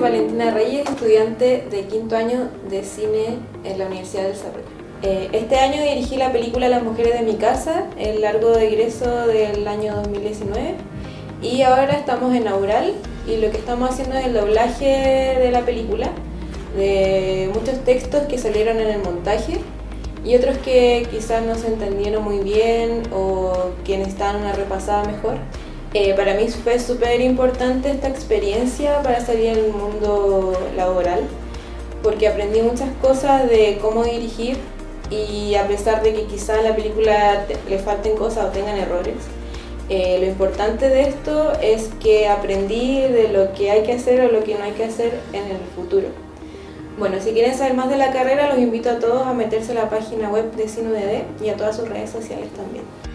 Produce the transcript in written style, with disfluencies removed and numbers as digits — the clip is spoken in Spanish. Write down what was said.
Valentina Reyes, estudiante de quinto año de cine en la Universidad del Desarrollo. Este año dirigí la película Las mujeres de mi casa, el largo de egreso del año 2019, y ahora estamos en Aural y lo que estamos haciendo es el doblaje de la película, de muchos textos que salieron en el montaje y otros que quizás no se entendieron muy bien o que necesitaban una repasada mejor. Para mí fue súper importante esta experiencia para salir al mundo laboral, porque aprendí muchas cosas de cómo dirigir y a pesar de que quizás a la película le falten cosas o tengan errores, lo importante de esto es que aprendí de lo que hay que hacer o lo que no hay que hacer en el futuro. Bueno, si quieren saber más de la carrera, los invito a todos a meterse a la página web de CineUDD y a todas sus redes sociales también.